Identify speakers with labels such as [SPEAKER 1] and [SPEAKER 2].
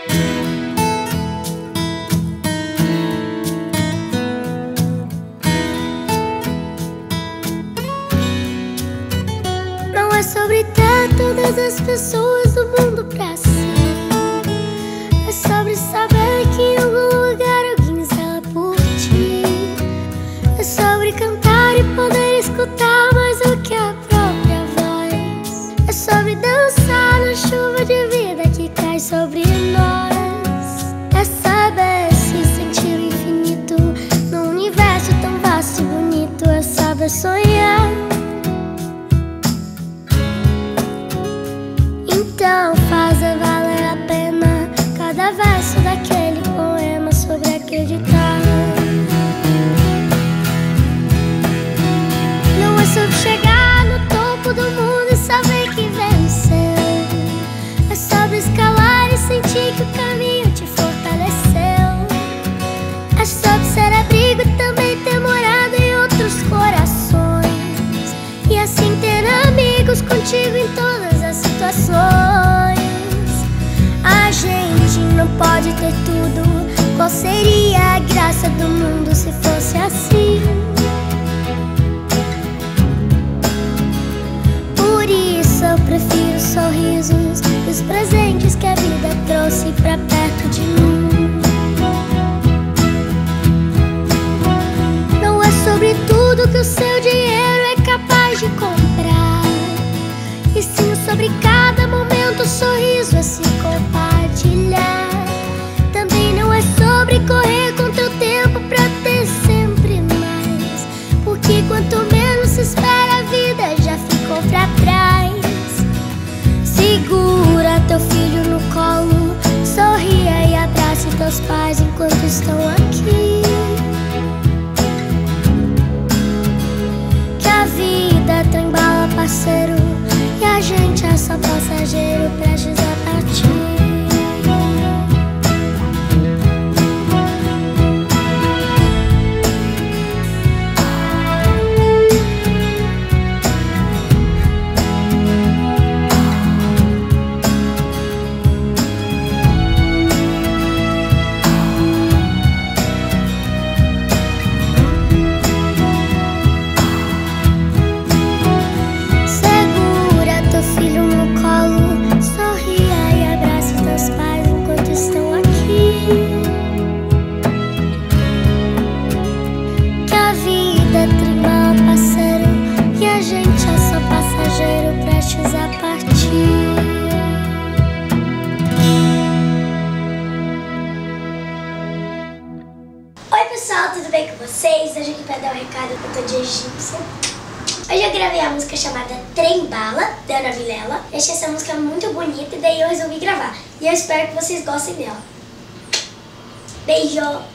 [SPEAKER 1] Não é sobre ter todas as pessoas do mundo pra si. É sobre saber que em algum lugar alguém zela por ti. É sobre cantar e poder escutar mais do que a própria voz. É sobre dançar na chuva de vida que cai sobre nós. É saber se sentir o infinito num universo tão vasto e bonito. É saber sonhar. Então fazer valer a pena cada verso daquele poema sobre acreditar. Não é sobre chegar no topo do mundo e saber que venceu. É sobre escalar e sentir que o caminho te fortaleceu. É sobre ser abrigo e também ter morada em outros corações. E assim ter amigos contigo em todas as situações. A gente não pode ter tudo. Qual seria a graça do mundo se fosse assim? Por isso eu prefiro os sorrisos e os presentes que a vida trouxe pra perto de mim. Não é sobre tudo que o seu dinheiro é capaz de comprar, e sim sobre cada momento, o sorriso a se compartilhar. Também não é sobre correr contra o tempo pra ter sempre mais, porque quanto menos se espera a vida já ficou pra trás. Segura teu filho no colo, sorria e abrace teus pais enquanto estão aqui. Que a vida trem bala, parceiro, e a gente é só passageiro prestes a partir.
[SPEAKER 2] Oi pessoal, tudo bem com vocês? Hoje aqui pra dar um recado que eu tô de egípcia. Hoje eu gravei a música chamada Trem Bala, da Ana Vilela. Eu achei essa música muito bonita e daí eu resolvi gravar. E eu espero que vocês gostem dela. Beijo!